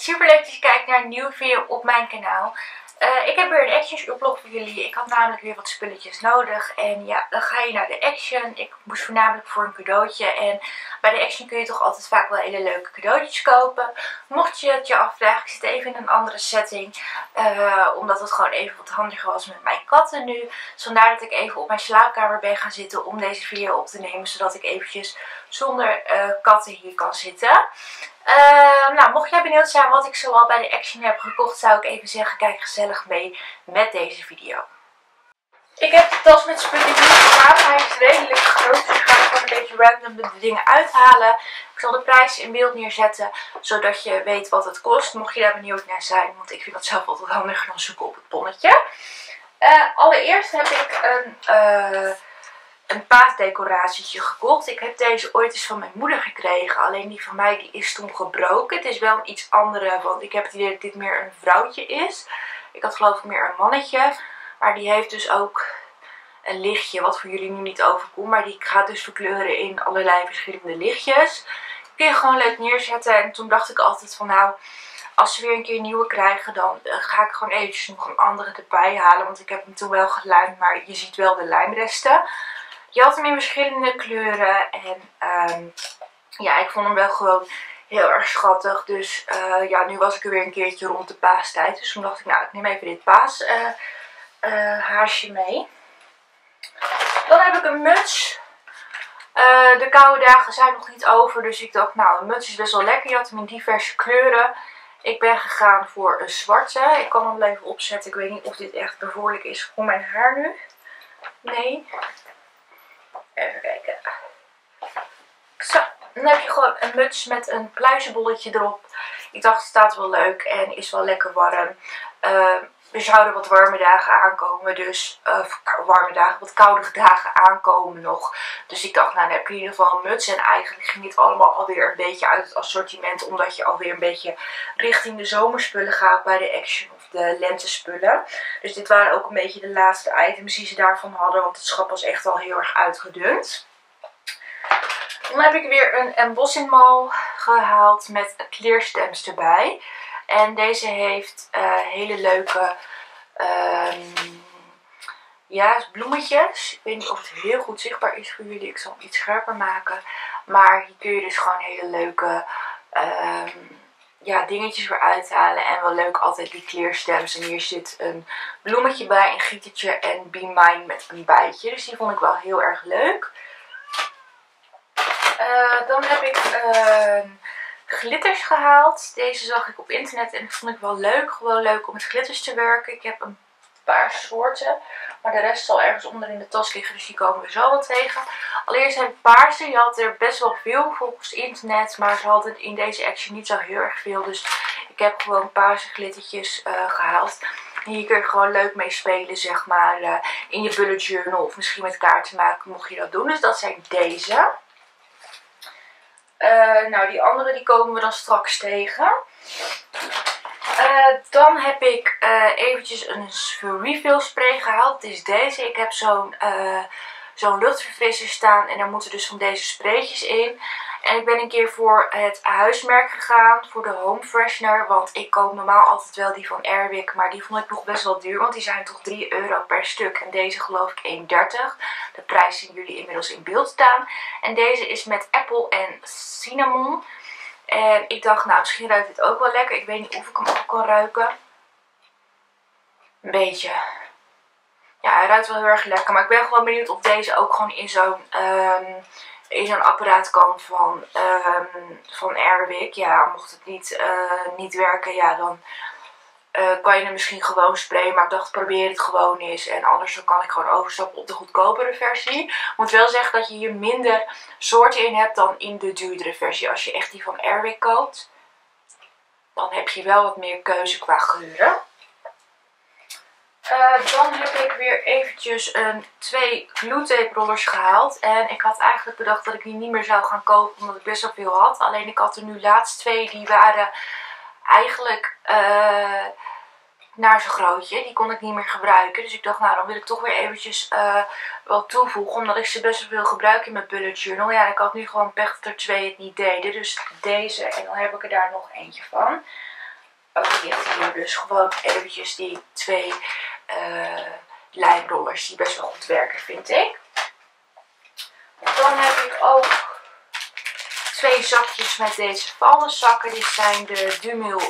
Super leuk dat je kijkt naar een nieuwe video op mijn kanaal. Ik heb weer een Action shoplog voor jullie. Ik had namelijk weer wat spulletjes nodig. En ja, dan ga je naar de Action. Ik moest voornamelijk voor een cadeautje. En bij de Action kun je toch altijd vaak wel hele leuke cadeautjes kopen. Mocht je het je afvragen, ik zit even in een andere setting. Omdat het gewoon even wat handiger was met mijn katten nu. Dus vandaar dat ik even op mijn slaapkamer ben gaan zitten om deze video op te nemen. Zodat ik eventjes zonder katten hier kan zitten. Nou, mocht jij benieuwd zijn wat ik zoal bij de Action heb gekocht, zou ik even zeggen, kijk gezellig mee met deze video. Ik heb de tas met spullen niet gedaan. Hij is redelijk groot, dus ik ga er gewoon een beetje random de dingen uithalen. Ik zal de prijs in beeld neerzetten, zodat je weet wat het kost. Mocht je daar benieuwd naar zijn, want ik vind dat zelf altijd handiger dan zoeken op het bonnetje. Allereerst heb ik een paasdecoratietje gekocht. Ik heb deze ooit eens van mijn moeder gekregen. Alleen die van mij die is toen gebroken. Het is wel een iets andere, want ik heb het idee dat dit meer een vrouwtje is. Ik had geloof ik meer een mannetje. Maar die heeft dus ook een lichtje, wat voor jullie nu niet overkomt. Maar die gaat dus verkleuren in allerlei verschillende lichtjes. Kun je gewoon leuk neerzetten. En toen dacht ik altijd van nou, als ze weer een keer een nieuwe krijgen, dan ga ik gewoon eventjes nog een andere erbij halen. Want ik heb hem toen wel gelijmd, maar je ziet wel de lijmresten. Je had hem in verschillende kleuren en ja, ik vond hem wel gewoon heel erg schattig. Dus ja, nu was ik er weer een keertje rond de paastijd. Dus toen dacht ik, nou, ik neem even dit paashaasje mee. Dan heb ik een muts. De koude dagen zijn nog niet over, dus ik dacht, nou, een muts is best wel lekker. Je had hem in diverse kleuren. Ik ben gegaan voor een zwarte. Ik kan hem even opzetten. Ik weet niet of dit echt bevorderlijk is voor mijn haar nu. Nee. Even kijken. Zo, dan heb je gewoon een muts met een pluizenbolletje erop. Ik dacht, het staat wel leuk en is wel lekker warm. Er zouden wat warme dagen aankomen, dus warme dagen, wat koudere dagen aankomen nog. Dus ik dacht, nou, dan heb je in ieder geval een muts. En eigenlijk ging dit allemaal alweer een beetje uit het assortiment, omdat je alweer een beetje richting de zomerspullen gaat bij de Action of de lentespullen. Dus dit waren ook een beetje de laatste items die ze daarvan hadden, want het schap was echt al heel erg uitgedund. Dan heb ik weer een embossing mal gehaald met kleerstems erbij. En deze heeft hele leuke ja, bloemetjes. Ik weet niet of het heel goed zichtbaar is voor jullie. Ik zal hem iets scherper maken. Maar hier kun je dus gewoon hele leuke ja, dingetjes weer uithalen. En wel leuk altijd die kleerstems. En hier zit een bloemetje bij, een gietertje en Be Mine met een bijtje. Dus die vond ik wel heel erg leuk. Dan heb ik glitters gehaald. Deze zag ik op internet en dat vond ik wel leuk. Gewoon leuk om met glitters te werken. Ik heb een paar soorten. Maar de rest zal ergens onder in de tas liggen. Dus die komen we zo wel tegen. Allereerst heb ik paarse. Je had er best wel veel volgens internet. Maar ze hadden in deze Action niet zo heel erg veel. Dus ik heb gewoon paarse glittertjes gehaald. En hier kun je gewoon leuk mee spelen, zeg maar. In je bullet journal of misschien met kaarten maken, mocht je dat doen. Dus dat zijn deze. Nou, die andere die komen we dan straks tegen. Dan heb ik eventjes een refill spray gehaald. Het is deze. Ik heb zo'n luchtverfrisser staan en daar moeten dus van deze spraytjes in. En ik ben een keer voor het huismerk gegaan, voor de home freshener. Want ik koop normaal altijd wel die van Airwick, maar die vond ik nog best wel duur. Want die zijn toch €3 per stuk en deze geloof ik 1,30. De prijs zien jullie inmiddels in beeld staan. En deze is met apple en cinnamon. En ik dacht, nou, misschien ruikt dit ook wel lekker. Ik weet niet of ik hem ook kan ruiken. Een beetje. Ja, hij ruikt wel heel erg lekker. Maar ik ben gewoon benieuwd of deze ook gewoon in zo'n apparaat kan van Airwick. Ja, mocht het niet werken, ja, dan kan je hem misschien gewoon sprayen. Maar ik dacht, probeer het gewoon eens. En anders dan kan ik gewoon overstappen op de goedkopere versie. Ik moet wel zeggen dat je hier minder soorten in hebt dan in de duurdere versie. Als je echt die van Airwick koopt, dan heb je wel wat meer keuze qua geuren. Dan heb ik weer eventjes 2 glue rollers gehaald. En ik had eigenlijk bedacht dat ik die niet meer zou gaan kopen, omdat ik best wel veel had. Alleen ik had er nu laatst 2, die waren eigenlijk naar zo'n grootje. Die kon ik niet meer gebruiken. Dus ik dacht, nou, dan wil ik toch weer eventjes wat toevoegen. Omdat ik ze best wel veel gebruik in mijn bullet journal. Ja, ik had nu gewoon pech dat er 2 het niet deden. Dus deze. En dan heb ik er daar nog eentje van. ook ligt hier dus gewoon eventjes die 2 lijmrollers die best wel goed werken, vind ik. Dan heb ik ook 2 zakjes met deze vuilniszakken. Dit zijn de Dumil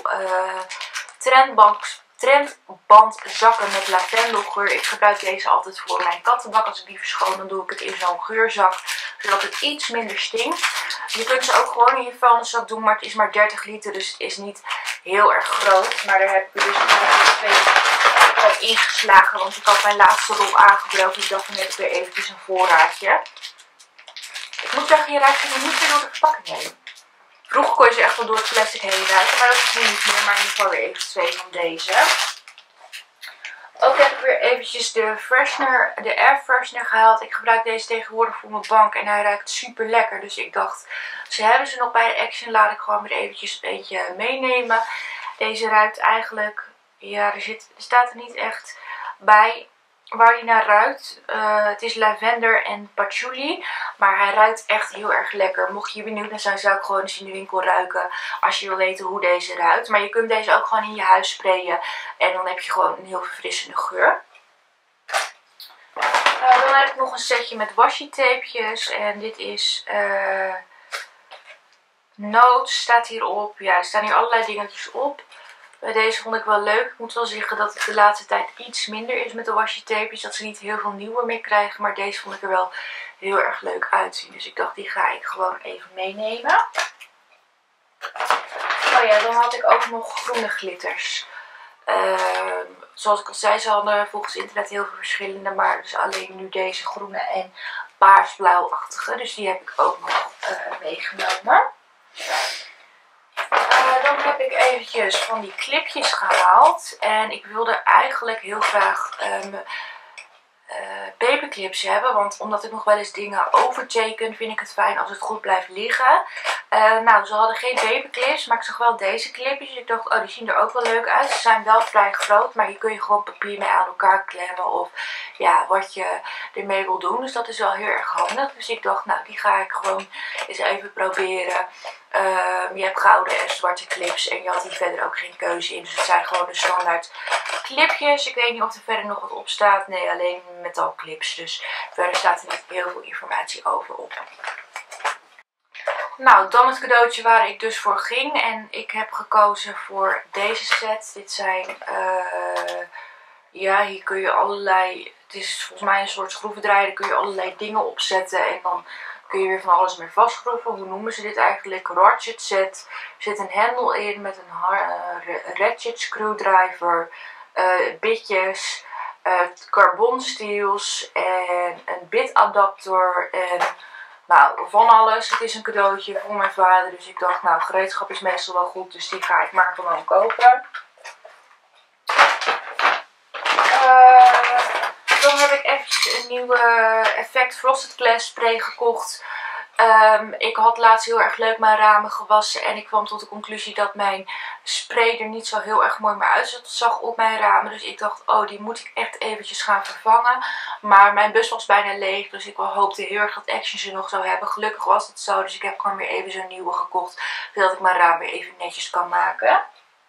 trendbandzakken met lavendelgeur. Ik gebruik deze altijd voor mijn kattenbak. Als ik die verschoon, dan doe ik het in zo'n geurzak, zodat het iets minder stinkt. Je kunt ze ook gewoon in je vuilniszak doen, maar het is maar 30 liter, dus het is niet heel erg groot. Maar daar heb ik dus 2 gewoon ingeslagen, want ik had mijn laatste rol aangebroken. Ik dacht van net weer eventjes een voorraadje. Ik moet zeggen, je ruikt ze niet meer door de verpakking heen. Vroeger kon je ze echt wel door het plastic heen ruiken, maar dat is nu niet meer. Maar in ieder geval weer even 2 van deze. Ook heb ik weer eventjes de air freshener gehaald. Ik gebruik deze tegenwoordig voor mijn bank en hij ruikt super lekker. Dus ik dacht, ze hebben ze nog bij de Action, laat ik gewoon weer eventjes een beetje meenemen. Deze ruikt eigenlijk, ja, er staat er niet echt bij waar hij naar ruikt. Het is lavender en patchouli, maar hij ruikt echt heel erg lekker. Mocht je benieuwd naar zijn, zou ik gewoon eens in de winkel ruiken als je wil weten hoe deze ruikt. Maar je kunt deze ook gewoon in je huis sprayen en dan heb je gewoon een heel verfrissende geur. Dan heb ik nog een setje met washi tapejes en dit is notes staat hierop. Ja, er staan hier allerlei dingetjes op. Deze vond ik wel leuk. Ik moet wel zeggen dat het de laatste tijd iets minder is met de washi tapejes. Dat ze niet heel veel nieuwe meer krijgen. Maar deze vond ik er wel heel erg leuk uitzien. Dus ik dacht, die ga ik gewoon even meenemen. Oh ja, dan had ik ook nog groene glitters. Zoals ik al zei, ze hadden volgens internet heel veel verschillende. Maar dus alleen nu deze groene en paarsblauwachtige. Dus die heb ik ook nog meegenomen. Dan heb ik eventjes van die clipjes gehaald. En ik wilde eigenlijk heel graag paperclips hebben. Want omdat ik nog wel eens dingen overteken, vind ik het fijn als het goed blijft liggen. Nou, ze hadden geen paperclips, maar ik zag wel deze clipjes. Dus ik dacht, oh, die zien er ook wel leuk uit. Ze zijn wel vrij groot, maar hier kun je gewoon papier mee aan elkaar klemmen. Of ja, wat je ermee wil doen. Dus dat is wel heel erg handig. Dus ik dacht, nou, die ga ik gewoon eens even proberen. Je hebt gouden en zwarte clips en je had hier verder ook geen keuze in. Dus het zijn gewoon de standaard clipjes. Ik weet niet of er verder nog wat op staat. Nee, alleen metaalclips. Dus verder staat er niet heel veel informatie over op. Nou, dan het cadeautje waar ik dus voor ging. En ik heb gekozen voor deze set. Dit zijn, ja, hier kun je allerlei, het is volgens mij een soort schroevendraaier. Daar kun je allerlei dingen opzetten en dan kun je weer van alles mee vastschroeven. Hoe noemen ze dit eigenlijk? Ratchet set. Er zit een hendel in met een ratchet screwdriver, bitjes, carbon steels en een bitadapter en nou, van alles. Het is een cadeautje voor mijn vader, dus ik dacht, nou, gereedschap is meestal wel goed, dus die ga ik maar gewoon kopen. Dan heb ik eventjes een nieuwe Effect Frosted Glass spray gekocht. Ik had laatst heel erg leuk mijn ramen gewassen en ik kwam tot de conclusie dat mijn spray er niet zo heel erg mooi meer uitzag op mijn ramen. Dus ik dacht, oh, die moet ik echt eventjes gaan vervangen. Maar mijn bus was bijna leeg, dus ik hoopte heel erg dat Action ze nog zou hebben. Gelukkig was het zo, dus ik heb gewoon weer even zo'n nieuwe gekocht, zodat ik mijn raam weer even netjes kan maken.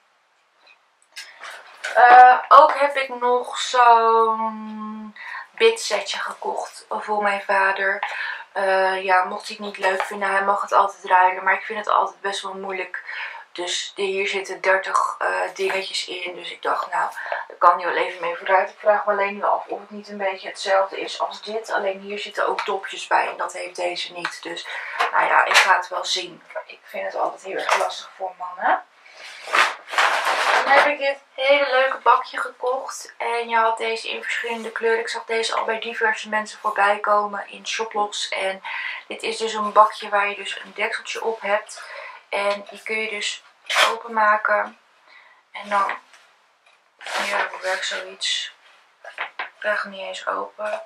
Ook heb ik nog zo'n bitsetje gekocht voor mijn vader. Ja, mocht hij het niet leuk vinden, hij mag het altijd ruilen. Maar ik vind het altijd best wel moeilijk. Dus hier zitten 30 dingetjes in. Dus ik dacht, nou, daar kan hij wel even mee vooruit. Ik vraag me alleen wel af of het niet een beetje hetzelfde is als dit. Alleen hier zitten ook dopjes bij en dat heeft deze niet. Dus, nou ja, ik ga het wel zien. Ik vind het altijd heel erg lastig voor mannen. Dan heb ik dit hele leuke bakje gekocht. En je had deze in verschillende kleuren. Ik zag deze al bij diverse mensen voorbij komen in Shoplofts. En dit is dus een bakje waar je dus een dekseltje op hebt. En die kun je dus openmaken. En dan, ja, hoe werkt zoiets? Ik krijg hem niet eens open.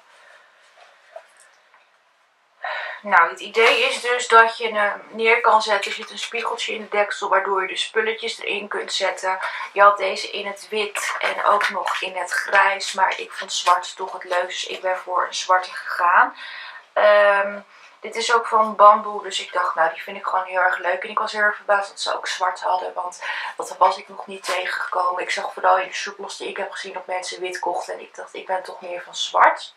Nou, het idee is dus dat je hem neer kan zetten. Er zit een spiegeltje in de deksel waardoor je de spulletjes erin kunt zetten. Je had deze in het wit en ook nog in het grijs. Maar ik vond zwart toch het leukst, dus ik ben voor een zwarte gegaan. Dit is ook van bamboe, dus ik dacht, nou die vind ik gewoon heel erg leuk. En ik was heel erg verbaasd dat ze ook zwart hadden, want dat was ik nog niet tegengekomen. Ik zag vooral in de surplus die ik heb gezien dat mensen wit kochten en ik dacht, ik ben toch meer van zwart.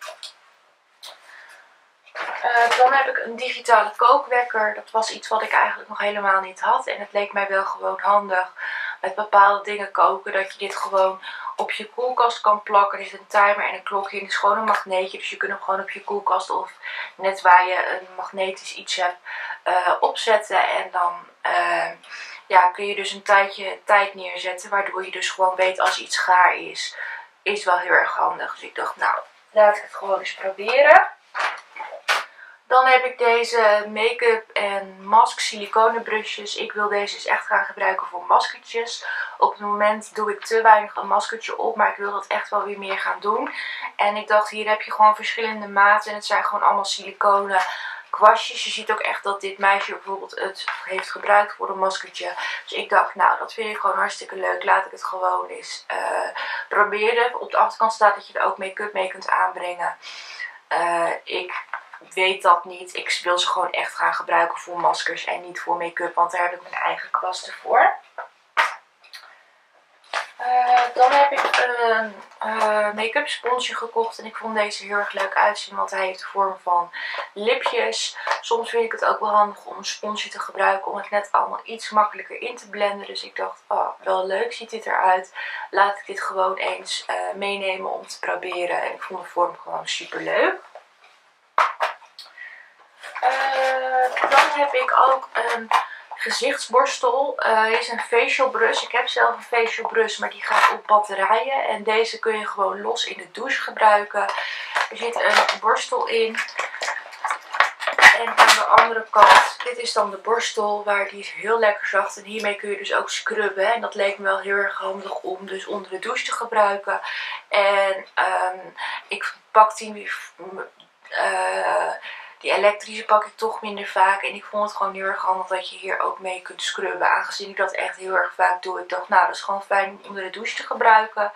Dan heb ik een digitale kookwekker. Dat was iets wat ik eigenlijk nog helemaal niet had. En het leek mij wel gewoon handig met bepaalde dingen koken. Dat je dit gewoon op je koelkast kan plakken. Er zit een timer en een klokje in. Het is gewoon een magneetje. Dus je kunt hem gewoon op je koelkast of net waar je een magnetisch iets hebt opzetten. En dan ja, kun je dus een tijd neerzetten. Waardoor je dus gewoon weet als iets gaar is. Is wel heel erg handig. Dus ik dacht, nou, laat ik het gewoon eens proberen. Dan heb ik deze make-up en mask siliconenbrusjes. Ik wil deze dus echt gaan gebruiken voor maskertjes. Op het moment doe ik te weinig een maskertje op, maar ik wil dat echt wel weer meer gaan doen. En ik dacht, hier heb je gewoon verschillende maten en het zijn gewoon allemaal siliconen kwastjes. Je ziet ook echt dat dit meisje bijvoorbeeld het heeft gebruikt voor een maskertje. Dus ik dacht, nou dat vind ik gewoon hartstikke leuk. Laat ik het gewoon eens proberen. Op de achterkant staat dat je er ook make-up mee kunt aanbrengen. Ik weet dat niet. Ik wil ze gewoon echt gaan gebruiken voor maskers en niet voor make-up, want daar heb ik mijn eigen kwasten voor. Dan heb ik een make-up sponsje gekocht en ik vond deze heel erg leuk uitzien, want hij heeft de vorm van lipjes. Soms vind ik het ook wel handig om een sponsje te gebruiken om het net allemaal iets makkelijker in te blenden. Dus ik dacht, oh, wel leuk ziet dit eruit. Laat ik dit gewoon eens meenemen om te proberen. En ik vond de vorm gewoon super leuk. Dan heb ik ook een gezichtsborstel. Dit is een facial brush. Ik heb zelf een facial brush, maar die gaat op batterijen. En deze kun je gewoon los in de douche gebruiken. Er zit een borstel in. En aan de andere kant, dit is dan de borstel, waar die is heel lekker zacht. En hiermee kun je dus ook scrubben. En dat leek me wel heel erg handig om dus onder de douche te gebruiken. En ik pak die elektrische pak ik toch minder vaak. En ik vond het gewoon heel erg handig dat je hier ook mee kunt scrubben. Aangezien ik dat echt heel erg vaak doe. Ik dacht, nou dat is gewoon fijn om onder de douche te gebruiken.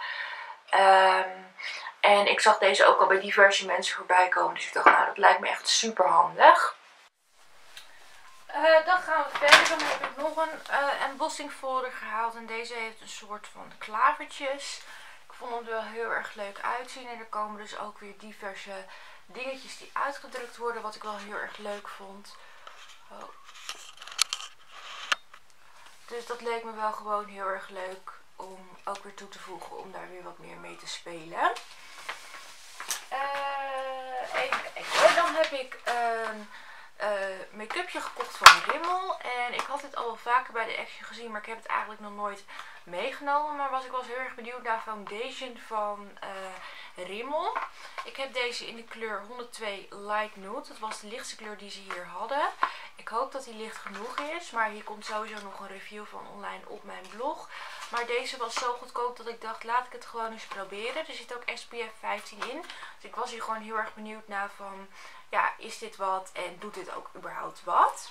En ik zag deze ook al bij diverse mensen voorbij komen. Dus ik dacht, nou dat lijkt me echt super handig. Dan gaan we verder. Dan heb ik nog een embossing folder gehaald. En deze heeft een soort van klavertjes. Ik vond hem wel heel erg leuk uitzien. En er komen dus ook weer diverse dingetjes die uitgedrukt worden, wat ik wel heel erg leuk vond. Oh. Dus dat leek me wel gewoon heel erg leuk om ook weer toe te voegen, om daar weer wat meer mee te spelen. Even kijken. Dan heb ik een make-upje gekocht van Rimmel. En ik had dit al wel vaker bij de Action gezien, maar ik heb het eigenlijk nog nooit meegenomen. Maar was ik wel heel erg benieuwd naar foundation van Rimmel. Ik heb deze in de kleur 102 Light Nude. Dat was de lichtste kleur die ze hier hadden. Ik hoop dat die licht genoeg is. Maar hier komt sowieso nog een review van online op mijn blog. Maar deze was zo goedkoop dat ik dacht, laat ik het gewoon eens proberen. Er zit ook SPF 15 in. Dus ik was hier gewoon heel erg benieuwd naar van, ja, is dit wat en doet dit ook überhaupt wat?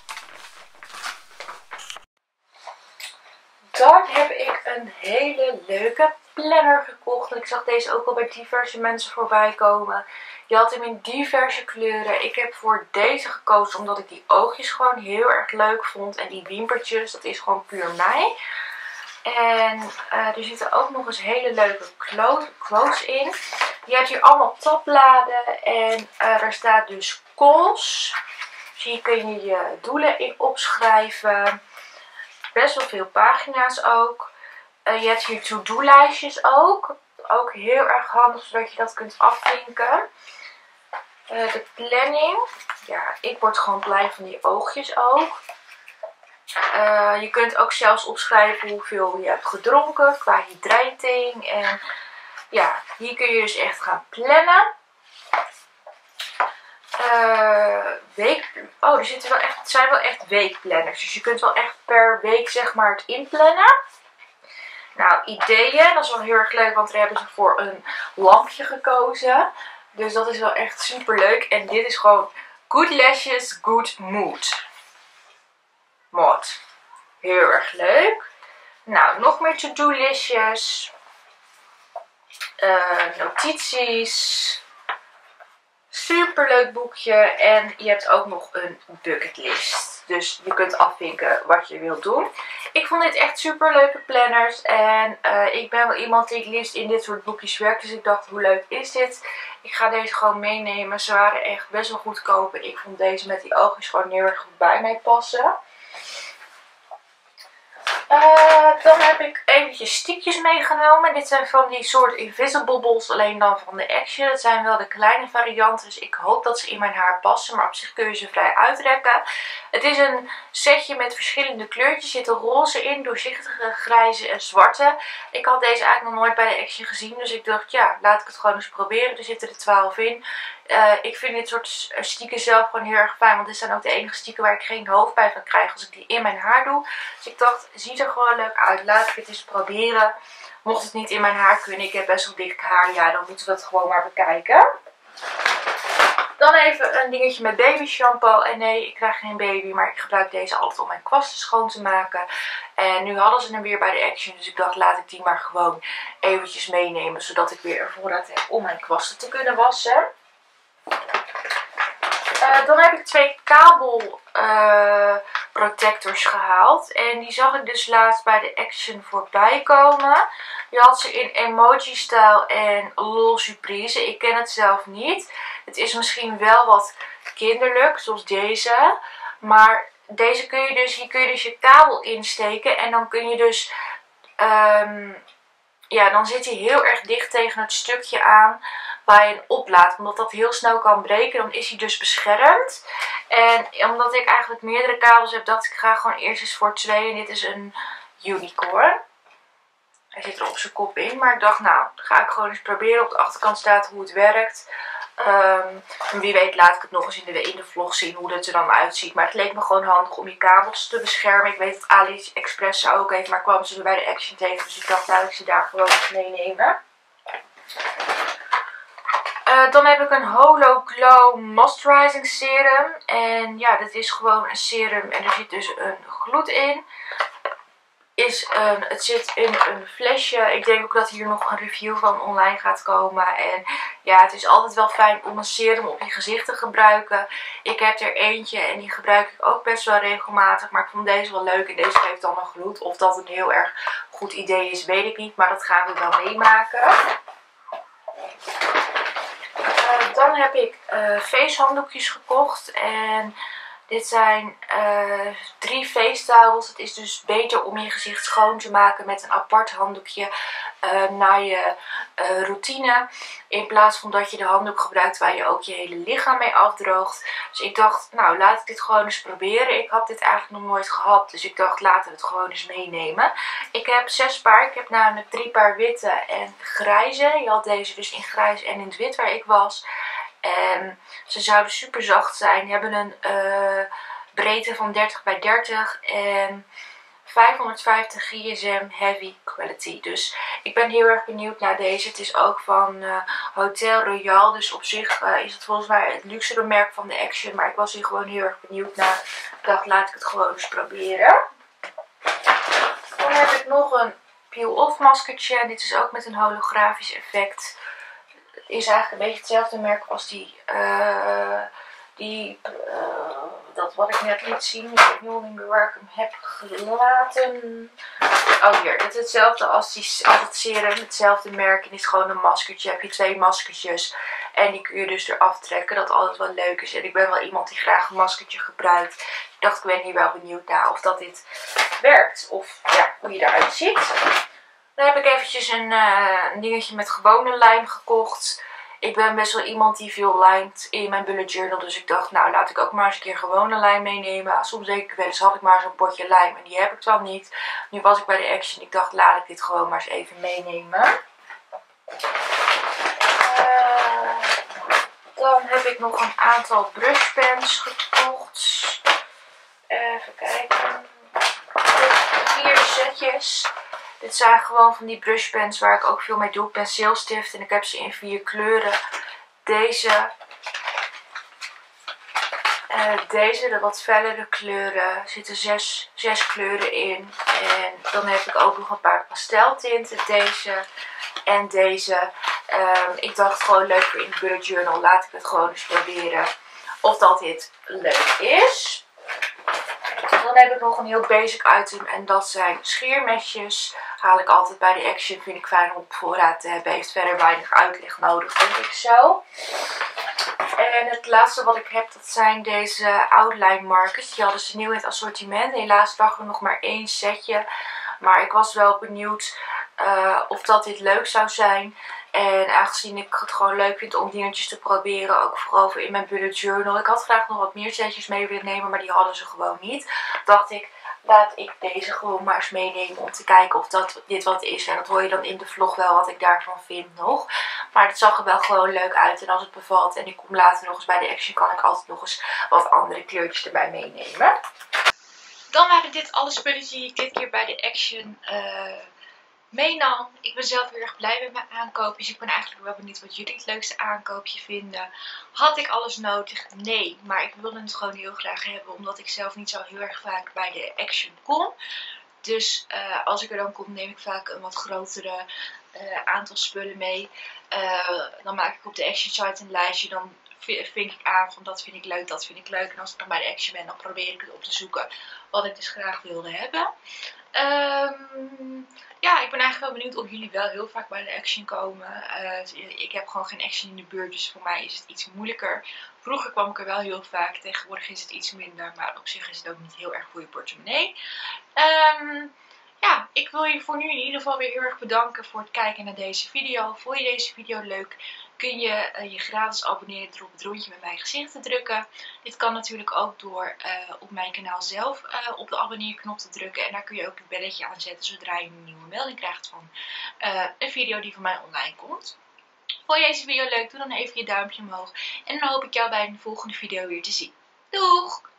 Dan heb ik een hele leuke planner gekocht. Ik zag deze ook al bij diverse mensen voorbij komen. Je had hem in diverse kleuren. Ik heb voor deze gekozen omdat ik die oogjes gewoon heel erg leuk vond. En die wimpertjes, dat is gewoon puur mij. En er zitten ook nog eens hele leuke quotes in. Je hebt hier allemaal tabbladen. En daar staat dus goals. Dus hier kun je je doelen in opschrijven. Best wel veel pagina's ook. Je hebt hier to-do lijstjes ook. Ook heel erg handig, zodat je dat kunt afvinken. De planning. Ja, ik word gewoon blij van die oogjes ook. Je kunt ook zelfs opschrijven hoeveel je hebt gedronken qua hydrating. En ja, hier kun je dus echt gaan plannen. Oh, het zijn wel echt weekplanners. Dus je kunt wel echt per week zeg maar het inplannen. Nou, ideeën. Dat is wel heel erg leuk, want daar hebben ze voor een lampje gekozen. Dus dat is wel echt super leuk. En dit is gewoon good lashes, good mood. Heel erg leuk. Nou, nog meer to-do listjes. Notities. Super leuk boekje. En je hebt ook nog een bucketlist. Dus je kunt afvinken wat je wilt doen. Ik vond dit echt super leuke planners. En ik ben wel iemand die het liefst in dit soort boekjes werkt. Dus ik dacht, hoe leuk is dit? Ik ga deze gewoon meenemen. Ze waren echt best wel goedkoop. En ik vond deze met die oogjes gewoon heel erg goed bij mij passen. Dan heb ik eventjes stiekjes meegenomen. Dit zijn van die soort Invisible Balls, alleen dan van de Action. Dat zijn wel de kleine varianten, dus ik hoop dat ze in mijn haar passen. Maar op zich kun je ze vrij uitrekken. Het is een setje met verschillende kleurtjes. Er zitten roze in, doorzichtige, grijze en zwarte. Ik had deze eigenlijk nog nooit bij de Action gezien, dus ik dacht, ja, laat ik het gewoon eens proberen. Er zitten er 12 in. Ik vind dit soort stieken zelf gewoon heel erg fijn. Want dit zijn ook de enige stieken waar ik geen hoofdpijn van krijg als ik die in mijn haar doe. Dus ik dacht, het ziet er gewoon leuk uit. Laat ik het eens proberen. Mocht het niet in mijn haar kunnen, ik heb best wel dik haar. Ja, dan moeten we het gewoon maar bekijken. Dan even een dingetje met baby shampoo. En nee, ik krijg geen baby, maar ik gebruik deze altijd om mijn kwasten schoon te maken. En nu hadden ze hem weer bij de Action, dus ik dacht, laat ik die maar gewoon eventjes meenemen. Zodat ik weer een voorraad heb om mijn kwasten te kunnen wassen. Dan heb ik 2 kabel protectors gehaald. En die zag ik dus laatst bij de Action voorbij komen. Je had ze in emoji-stijl en lol surprise. Ik ken het zelf niet. Het is misschien wel wat kinderlijk, zoals deze. Maar deze kun je dus, hier kun je dus je kabel insteken. En dan kun je dus, ja, dan zit hij heel erg dicht tegen het stukje aan waar je een oplaadt. Omdat dat heel snel kan breken, dan is hij dus beschermd. En omdat ik eigenlijk meerdere kabels heb, dacht ik, ga gewoon eerst eens voor 2. En dit is een unicorn. Hij zit er op zijn kop in. Maar ik dacht, nou, ga ik gewoon eens proberen. Op de achterkant staat hoe het werkt. En wie weet laat ik het nog eens in de vlog zien hoe het er dan uitziet. Maar het leek me gewoon handig om je kabels te beschermen. Ik weet dat AliExpress ze ook heeft, maar kwam ze er bij de Action tegen. Dus ik dacht, laat ik ze daar gewoon eens meenemen. Dan heb ik een Holo Glow Moisturizing Serum. En ja, dit is gewoon een serum en er zit dus een gloed in. Het zit in een flesje. Ik denk ook dat hier nog een review van online gaat komen. En ja, het is altijd wel fijn om een serum op je gezicht te gebruiken. Ik heb er eentje en die gebruik ik ook best wel regelmatig. Maar ik vond deze wel leuk en deze geeft dan een gloed. Of dat een heel erg goed idee is, weet ik niet. Maar dat gaan we wel meemaken. Dan heb ik feesthanddoekjes gekocht. En dit zijn 3 feesttowels. Het is dus beter om je gezicht schoon te maken met een apart handdoekje na je routine. In plaats van dat je de handdoek gebruikt waar je ook je hele lichaam mee afdroogt. Dus ik dacht, nou laat ik dit gewoon eens proberen. Ik had dit eigenlijk nog nooit gehad. Dus ik dacht, laten we het gewoon eens meenemen. Ik heb 6 paar. Ik heb namelijk 3 paar witte en grijze. Je had deze dus in grijs en in het wit waar ik was. En ze zouden super zacht zijn. Die hebben een breedte van 30 bij 30 en 550 GSM Heavy Quality. Dus ik ben heel erg benieuwd naar deze. Het is ook van Hotel Royal. Dus op zich is het volgens mij het luxere merk van de Action. Maar ik was hier gewoon heel erg benieuwd naar. Ik dacht, laat ik het gewoon eens proberen. Dan heb ik nog een peel-off maskertje. Dit is ook met een holografisch effect. Is eigenlijk een beetje hetzelfde merk als dat wat ik net liet zien. Ik weet niet meer waar ik hem heb gelaten. Oh hier, het is hetzelfde als het serum, hetzelfde merk. En is gewoon een maskertje. Heb je 2 maskertjes en die kun je dus eraf trekken. Dat altijd wel leuk is. En ik ben wel iemand die graag een maskertje gebruikt. Ik dacht, ik ben hier wel benieuwd naar of dat dit werkt. Of ja, hoe je eruit ziet. Dan heb ik eventjes een dingetje met gewone lijm gekocht. Ik ben best wel iemand die veel lijmt in mijn bullet journal. Dus ik dacht, nou laat ik ook maar eens een keer gewone lijm meenemen. Soms denk ik wel eens, had ik maar zo'n potje lijm en die heb ik dan niet. Nu was ik bij de Action. Ik dacht, laat ik dit gewoon maar eens even meenemen. Dan heb ik nog een aantal brushpens gekocht. Even kijken. 4 setjes. Dit zijn gewoon van die brushpens waar ik ook veel mee doe. Penseelstift. En ik heb ze in 4 kleuren. Deze. Deze, de wat fellere kleuren. Er zitten 6 kleuren in. En dan heb ik ook nog een paar pasteltinten. Deze en deze. Ik dacht gewoon leuk voor in de bullet journal. Laat ik het gewoon eens proberen of dat dit leuk is. Dan heb ik nog een heel basic item en dat zijn scheermesjes. Haal ik altijd bij de Action. Vind ik fijn om op voorraad te hebben. Heeft verder weinig uitleg nodig, denk ik zo. En het laatste wat ik heb, dat zijn deze outline markers. Die hadden ze nieuw in het assortiment. Helaas lag er nog maar 1 setje. Maar ik was wel benieuwd of dat dit leuk zou zijn. En aangezien ik het gewoon leuk vind om dingetjes te proberen, ook vooral voor in mijn bullet journal. Ik had graag nog wat meer setjes mee willen nemen, maar die hadden ze gewoon niet. Dacht ik, laat ik deze gewoon maar eens meenemen om te kijken of dit wat is. En dat hoor je dan in de vlog wel wat ik daarvan vind nog. Maar het zag er wel gewoon leuk uit. En als het bevalt en ik kom later nog eens bij de Action, kan ik altijd nog eens wat andere kleurtjes erbij meenemen. Dan waren dit alle spulletjes die ik dit keer bij de Action meenam. Ik ben zelf heel erg blij met mijn aankoopjes. Ik ben eigenlijk wel benieuwd wat jullie het leukste aankoopje vinden. Had ik alles nodig? Nee. Maar ik wilde het gewoon heel graag hebben. Omdat ik zelf niet zo heel erg vaak bij de Action kom. Dus als ik er dan kom, neem ik vaak een wat grotere aantal spullen mee. Dan maak ik op de Action site een lijstje. Dan vink ik aan van dat vind ik leuk, dat vind ik leuk. En als ik dan bij de Action ben, dan probeer ik het op te zoeken wat ik dus graag wilde hebben. Ja, ik ben eigenlijk wel benieuwd of jullie wel heel vaak bij de Action komen. Ik heb gewoon geen Action in de buurt, dus voor mij is het iets moeilijker. Vroeger kwam ik er wel heel vaak, tegenwoordig is het iets minder, maar op zich is het ook niet heel erg voor je portemonnee. Ja, ik wil je voor nu in ieder geval weer heel erg bedanken voor het kijken naar deze video. Vond je deze video leuk? Kun je je gratis abonneren door op het rondje met mijn gezicht te drukken. Dit kan natuurlijk ook door op mijn kanaal zelf op de abonneerknop te drukken. En daar kun je ook een belletje aan zetten zodra je een nieuwe melding krijgt van een video die van mij online komt. Vond je deze video leuk? Doe dan even je duimpje omhoog. En dan hoop ik jou bij de volgende video weer te zien. Doeg!